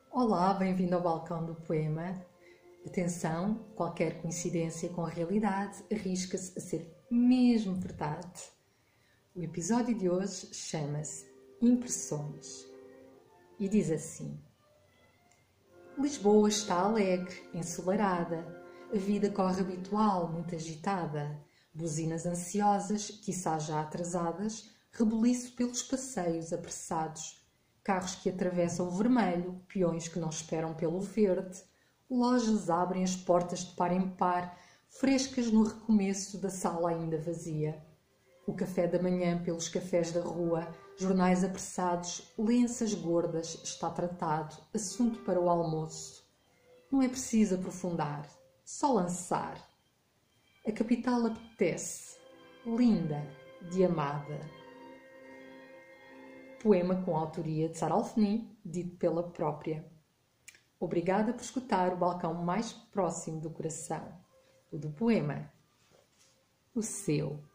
Olá, bem-vindo ao balcão do poema. Atenção, qualquer coincidência com a realidade arrisca-se a ser mesmo verdade. O episódio de hoje chama-se Impressões e diz assim: Lisboa está alegre, ensolarada, a vida corre habitual, muito agitada, buzinas ansiosas, quiçá já atrasadas, rebuliço pelos passeios apressados, carros que atravessam o vermelho, peões que não esperam pelo verde, lojas abrem as portas de par em par, frescas no recomeço da sala ainda vazia. O café da manhã pelos cafés da rua, jornais apressados, lenças gordas, está tratado, assunto para o almoço. Não é preciso aprofundar, só lançar. A capital apetece, linda, de amada. Poema com a autoria de Sara Alfeni, dito pela própria. Obrigada por escutar o balcão mais próximo do coração, o do poema, o seu.